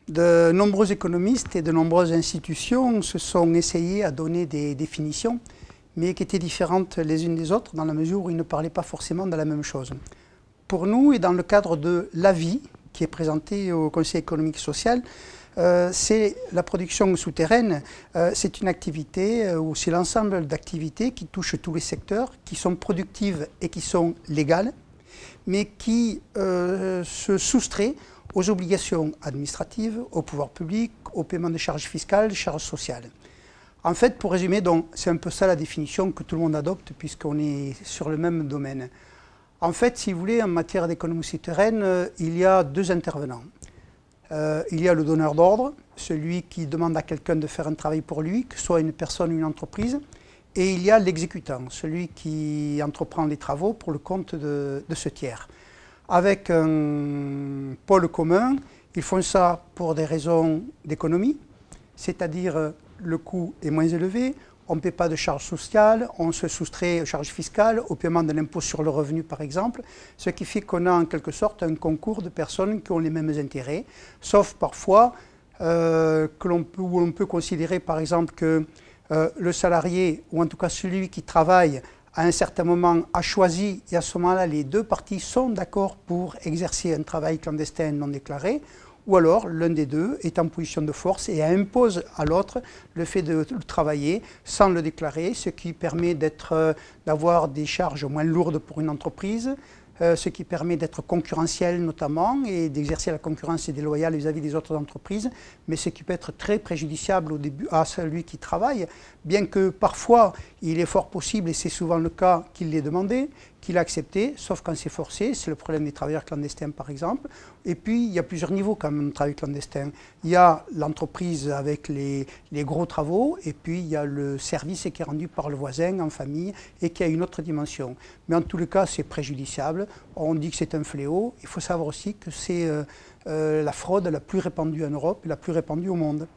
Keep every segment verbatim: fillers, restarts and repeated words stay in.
De nombreux économistes et de nombreuses institutions se sont essayés à donner des définitions, mais qui étaient différentes les unes des autres dans la mesure où ils ne parlaient pas forcément de la même chose. Pour nous, et dans le cadre de l'avis qui est présenté au Conseil économique et social, euh, c'est la production souterraine, euh, c'est une activité euh, ou c'est l'ensemble d'activités qui touchent tous les secteurs, qui sont productives et qui sont légales, mais qui euh, se soustraient aux obligations administratives, au pouvoir public, au paiement de charges fiscales, de charges sociales. En fait, pour résumer, c'est un peu ça la définition que tout le monde adopte puisqu'on est sur le même domaine. En fait, si vous voulez, en matière d'économie souterraine, euh, il y a deux intervenants. Euh, il y a le donneur d'ordre, celui qui demande à quelqu'un de faire un travail pour lui, que ce soit une personne ou une entreprise, et il y a l'exécutant, celui qui entreprend les travaux pour le compte de, de ce tiers. Avec un pôle commun, ils font ça pour des raisons d'économie, c'est-à-dire le coût est moins élevé, on ne paie pas de charges sociales, on se soustrait aux charges fiscales, au paiement de l'impôt sur le revenu par exemple, ce qui fait qu'on a en quelque sorte un concours de personnes qui ont les mêmes intérêts, sauf parfois euh, que l'on peut, où on peut considérer par exemple que euh, le salarié, ou en tout cas celui qui travaille, à un certain moment a choisi, et à ce moment-là, les deux parties sont d'accord pour exercer un travail clandestin non déclaré, ou alors l'un des deux est en position de force et impose à l'autre le fait de travailler sans le déclarer, ce qui permet d'avoir des charges moins lourdes pour une entreprise, euh, ce qui permet d'être concurrentiel notamment et d'exercer la concurrence déloyale vis-à-vis des autres entreprises, mais ce qui peut être très préjudiciable au début à celui qui travaille, bien que parfois il est fort possible, et c'est souvent le cas, qu'il l'ait demandé, qu'il a accepté, sauf quand c'est forcé, c'est le problème des travailleurs clandestins par exemple. Et puis il y a plusieurs niveaux quand même de travail clandestin. Il y a l'entreprise avec les, les gros travaux, et puis il y a le service qui est rendu par le voisin en famille et qui a une autre dimension. Mais en tous les cas c'est préjudiciable, on dit que c'est un fléau, il faut savoir aussi que c'est euh, euh, la fraude la plus répandue en Europe et la plus répandue au monde.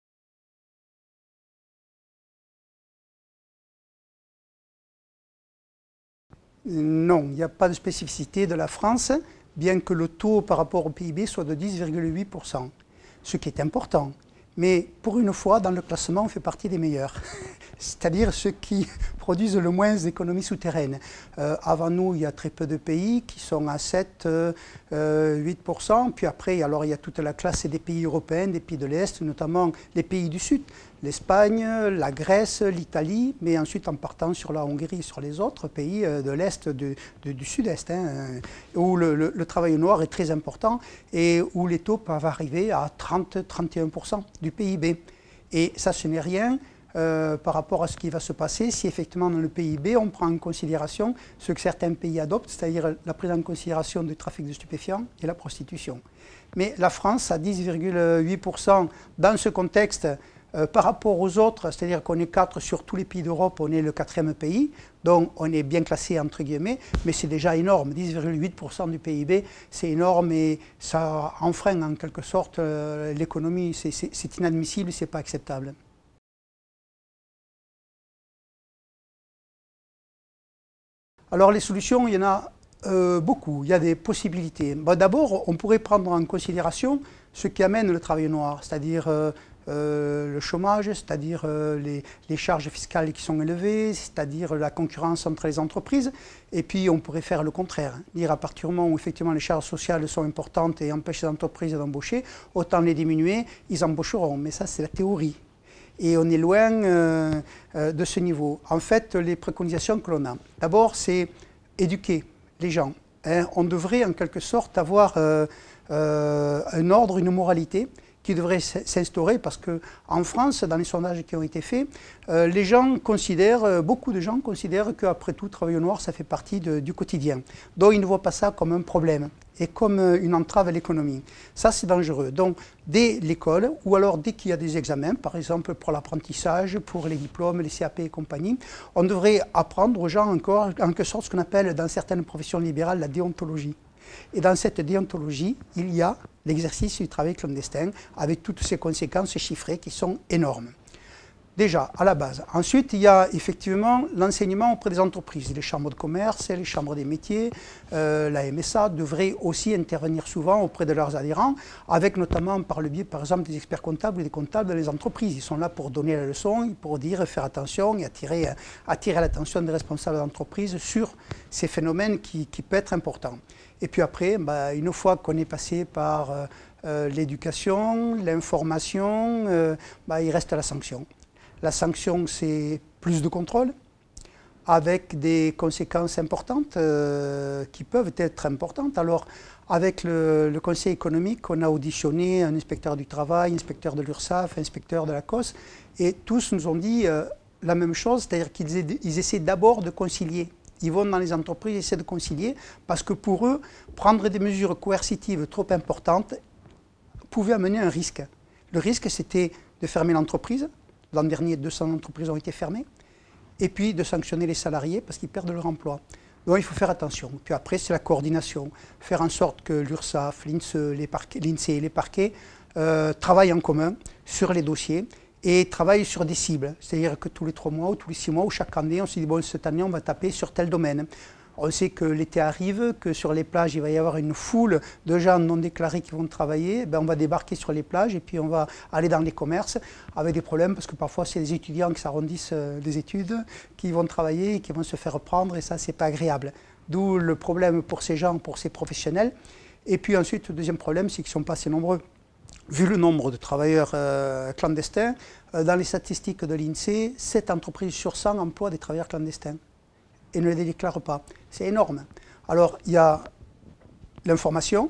Non, il n'y a pas de spécificité de la France, bien que le taux par rapport au P I B soit de dix virgule huit pour cent, ce qui est important. Mais pour une fois, dans le classement, on fait partie des meilleurs, c'est-à-dire ceux qui produisent le moins d'économies souterraines. Euh, avant nous, il y a très peu de pays qui sont à sept, huit pour cent, puis après, alors, il y a toute la classe des pays européens, des pays de l'Est, notamment les pays du Sud, l'Espagne, la Grèce, l'Italie, mais ensuite en partant sur la Hongrie et sur les autres pays de l'Est, du, du Sud-Est, hein, où le, le, le travail noir est très important et où les taux peuvent arriver à trente à trente et un pour cent du P I B. Et ça, ce n'est rien euh, par rapport à ce qui va se passer si effectivement dans le P I B, on prend en considération ce que certains pays adoptent, c'est-à-dire la prise en considération du trafic de stupéfiants et la prostitution. Mais la France, à dix virgule huit pour cent, dans ce contexte, Euh, par rapport aux autres, c'est-à-dire qu'on est quatre sur tous les pays d'Europe, on est le quatrième pays, donc on est bien classé entre guillemets, mais c'est déjà énorme, dix virgule huit pour cent du P I B, c'est énorme et ça enfreint en quelque sorte euh, l'économie, c'est inadmissible, c'est pas acceptable. Alors les solutions, il y en a euh, beaucoup, il y a des possibilités. Bon, d'abord, on pourrait prendre en considération ce qui amène le travail noir, c'est-à-dire euh, Euh, le chômage, c'est-à-dire euh, les, les charges fiscales qui sont élevées, c'est-à-dire la concurrence entre les entreprises. Et puis on pourrait faire le contraire, dire à partir du moment où effectivement les charges sociales sont importantes et empêchent les entreprises d'embaucher, autant les diminuer, ils embaucheront. Mais ça c'est la théorie. Et on est loin euh, euh, de ce niveau. En fait, les préconisations que l'on a, d'abord c'est éduquer les gens. Hein. On devrait en quelque sorte avoir euh, euh, un ordre, une moralité qui devrait s'instaurer parce qu'en France, dans les sondages qui ont été faits, euh, les gens considèrent, euh, beaucoup de gens considèrent qu'après tout, travail au noir, ça fait partie de, du quotidien. Donc ils ne voient pas ça comme un problème et comme euh, une entrave à l'économie. Ça, c'est dangereux. Donc dès l'école ou alors dès qu'il y a des examens, par exemple pour l'apprentissage, pour les diplômes, les C A P et compagnie, on devrait apprendre aux gens encore en quelque sorte ce qu'on appelle dans certaines professions libérales la déontologie. Et dans cette déontologie, il y a l'exercice du travail clandestin avec toutes ses conséquences chiffrées qui sont énormes. Déjà, à la base. Ensuite, il y a effectivement l'enseignement auprès des entreprises. Les chambres de commerce, les chambres des métiers, euh, la M S A devraient aussi intervenir souvent auprès de leurs adhérents, avec notamment par le biais, par exemple, des experts comptables et des comptables dans les entreprises. Ils sont là pour donner la leçon, pour dire, faire attention et attirer, attirer l'attention des responsables d'entreprise sur ces phénomènes qui, qui peuvent être importants. Et puis après, bah, une fois qu'on est passé par euh, euh, l'éducation, l'information, euh, bah, il reste la sanction. La sanction, c'est plus de contrôle, avec des conséquences importantes euh, qui peuvent être importantes. Alors, avec le, le Conseil économique, on a auditionné un inspecteur du travail, inspecteur de l'URSSAF, inspecteur de la C O S, et tous nous ont dit euh, la même chose, c'est-à-dire qu'ils essaient d'abord de concilier. Ils vont dans les entreprises, ils essaient de concilier, parce que pour eux, prendre des mesures coercitives trop importantes pouvait amener un risque. Le risque, c'était de fermer l'entreprise. L'an dernier, deux cents entreprises ont été fermées. Et puis de sanctionner les salariés parce qu'ils perdent leur emploi. Donc il faut faire attention. Puis après, c'est la coordination. Faire en sorte que l'URSSAF, l'INSEE, les parquets, l'INSEE et les parquets euh, travaillent en commun sur les dossiers et travaillent sur des cibles. C'est-à-dire que tous les trois mois ou tous les six mois ou chaque année, on se dit, bon, cette année, on va taper sur tel domaine. On sait que l'été arrive, que sur les plages, il va y avoir une foule de gens non déclarés qui vont travailler. Ben, on va débarquer sur les plages et puis on va aller dans les commerces avec des problèmes parce que parfois, c'est les étudiants qui s'arrondissent des études, qui vont travailler et qui vont se faire prendre et ça, c'est pas agréable. D'où le problème pour ces gens, pour ces professionnels. Et puis ensuite, le deuxième problème, c'est qu'ils ne sont pas assez nombreux. Vu le nombre de travailleurs euh, clandestins, euh, dans les statistiques de l'INSEE, sept entreprises sur cent emploient des travailleurs clandestins et ne les déclarent pas. C'est énorme. Alors, il y a l'information,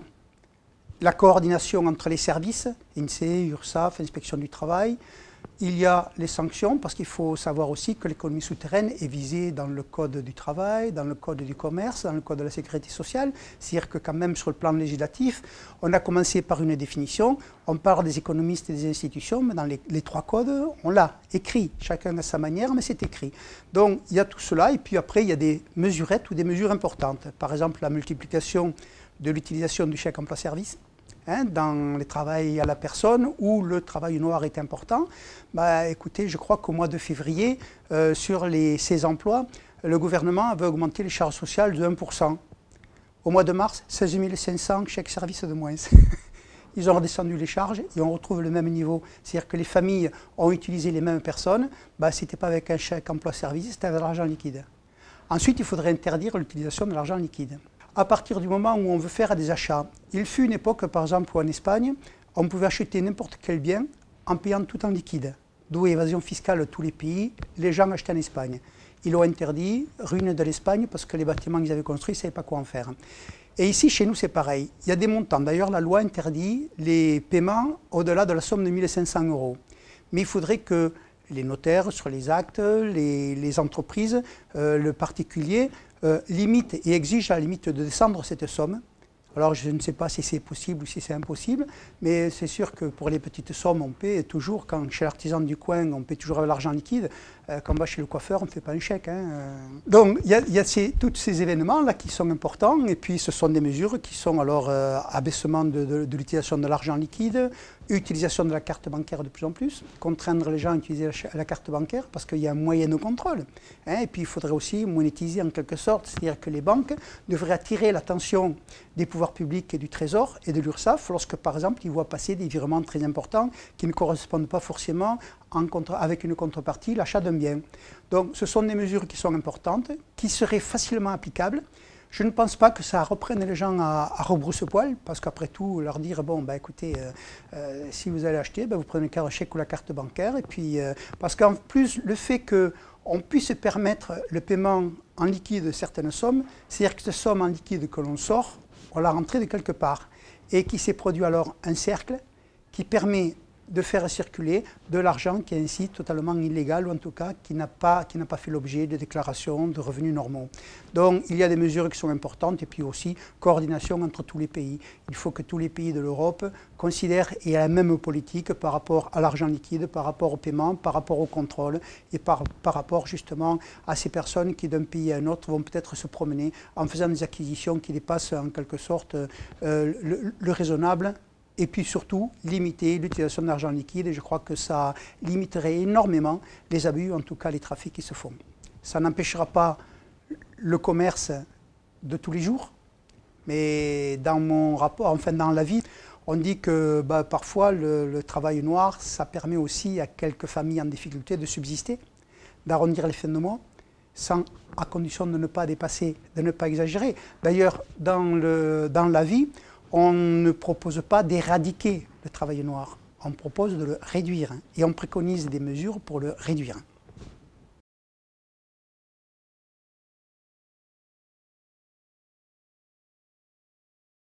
la coordination entre les services, INSEE, URSSAF, Inspection du travail. Il y a les sanctions, parce qu'il faut savoir aussi que l'économie souterraine est visée dans le Code du travail, dans le Code du commerce, dans le Code de la sécurité sociale. C'est-à-dire que quand même, sur le plan législatif, on a commencé par une définition, on parle des économistes et des institutions, mais dans les, les trois codes, on l'a écrit, chacun à sa manière, mais c'est écrit. Donc, il y a tout cela, et puis après, il y a des mesurettes ou des mesures importantes. Par exemple, la multiplication de l'utilisation du chèque emploi-service. Hein, dans les travails à la personne où le travail noir est important. Bah, écoutez, je crois qu'au mois de février, euh, sur les, ces emplois, le gouvernement avait augmenté les charges sociales de un pour cent. Au mois de mars, seize mille cinq cents chèques services de moins. Ils ont redescendu les charges et on retrouve le même niveau. C'est-à-dire que les familles ont utilisé les mêmes personnes. Bah, ce n'était pas avec un chèque emploi-service, c'était avec de l'argent liquide. Ensuite, il faudrait interdire l'utilisation de l'argent liquide. À partir du moment où on veut faire des achats, il fut une époque, par exemple, où en Espagne, on pouvait acheter n'importe quel bien en payant tout en liquide. D'où évasion fiscale de tous les pays, les gens achetaient en Espagne. Ils l'ont interdit, ruine de l'Espagne, parce que les bâtiments qu'ils avaient construits, ils ne savaient pas quoi en faire. Et ici, chez nous, c'est pareil. Il y a des montants. D'ailleurs, la loi interdit les paiements au-delà de la somme de mille cinq cents euros. Mais il faudrait que les notaires sur les actes, les, les entreprises, euh, le particulier, euh, limitent et exigent à la limite de descendre cette somme. Alors je ne sais pas si c'est possible ou si c'est impossible, mais c'est sûr que pour les petites sommes, on paie toujours, quand chez l'artisan du coin, on paie toujours avec l'argent liquide, euh, quand on va chez le coiffeur, on ne fait pas un chèque. Hein, euh. Donc il y a, y a ces, tous ces événements-là qui sont importants, et puis ce sont des mesures qui sont alors euh, abaissement de, de, de l'utilisation de l'argent liquide, utilisation de la carte bancaire de plus en plus, contraindre les gens à utiliser la, la carte bancaire parce qu'il y a un moyen de contrôle. Hein, et puis il faudrait aussi monétiser en quelque sorte, c'est-à-dire que les banques devraient attirer l'attention des pouvoirs publics et du Trésor et de l'URSSAF lorsque par exemple ils voient passer des virements très importants qui ne correspondent pas forcément en contre, avec une contrepartie, l'achat d'un bien. Donc ce sont des mesures qui sont importantes, qui seraient facilement applicables. Je ne pense pas que ça reprenne les gens à, à rebrousse-poil, parce qu'après tout, leur dire, bon, bah, écoutez, euh, euh, si vous allez acheter, bah, vous prenez le chèque ou la carte bancaire. Et puis, euh, parce qu'en plus, le fait qu'on puisse permettre le paiement en liquide de certaines sommes, c'est-à-dire que cette somme en liquide que l'on sort, on l'a rentrée de quelque part. Et qui s'est produit alors un cercle qui permet de faire circuler de l'argent qui est ainsi totalement illégal, ou en tout cas qui n'a pas, qui n'a pas fait l'objet de déclarations de revenus normaux. Donc il y a des mesures qui sont importantes, et puis aussi coordination entre tous les pays. Il faut que tous les pays de l'Europe considèrent et aient la même politique par rapport à l'argent liquide, par rapport au paiement, par rapport au contrôle, et par, par rapport justement à ces personnes qui d'un pays à un autre vont peut-être se promener en faisant des acquisitions qui dépassent en quelque sorte euh, le, le raisonnable, et puis surtout limiter l'utilisation d'argent liquide, et je crois que ça limiterait énormément les abus, en tout cas les trafics qui se font. Ça n'empêchera pas le commerce de tous les jours, mais dans mon rapport, enfin dans la vie, on dit que bah, parfois le, le travail noir, ça permet aussi à quelques familles en difficulté de subsister, d'arrondir les fins de mois, sans, à condition de ne pas dépasser, de ne pas exagérer. D'ailleurs, dans, le, dans la vie, on ne propose pas d'éradiquer le travail noir, on propose de le réduire, hein, et on préconise des mesures pour le réduire.